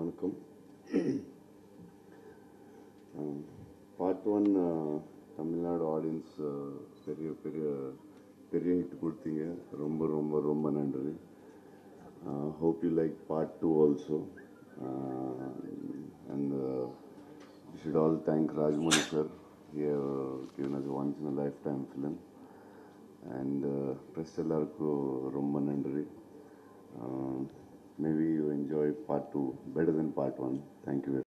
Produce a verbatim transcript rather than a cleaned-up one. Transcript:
வணக்கம். Part one Tamil Nadu audience பெரிய பெரிய பெரிய ஹிட் கொடுத்தீங்க. ரொம்ப ரொம்ப ரொம்ப நன்றி. Hope you like part two also. And you should all thank Rajamouli sir. He have given us a once in a lifetime film. And press ellarku romba nandri. Maybe you enjoy part two better than part one. Thank you very much.